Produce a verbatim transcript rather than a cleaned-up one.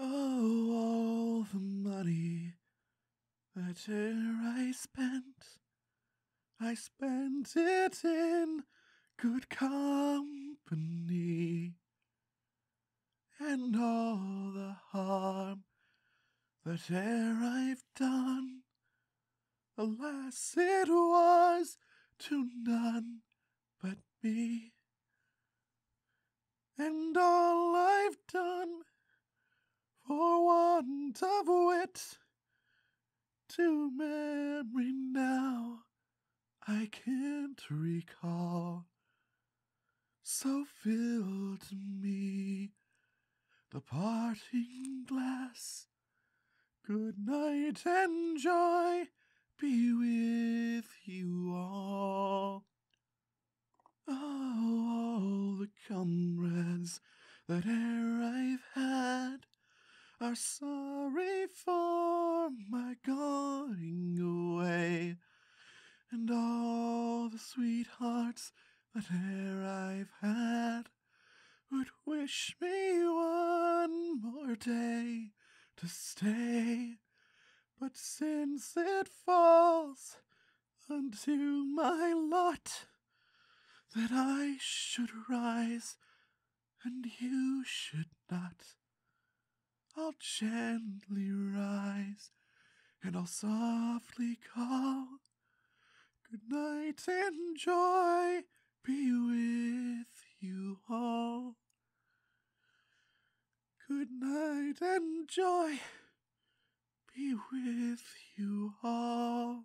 Oh, all the money that e'er I spent, I spent it in good company, and all the harm that e'er I've done, alas, it was to none but me. And all I've done for want of wit, to memory now I can't recall. So fill to me the parting glass. Good night and joy be with you all. Oh, all the comrades that e'er I've had are sorry for my going away, and all the sweethearts that e'er I've had would wish me one more day to stay. But since it falls unto my lot that I should rise and you should not, I'll gently rise and I'll softly call. Good night and joy be with you all. Good night and joy be with you all.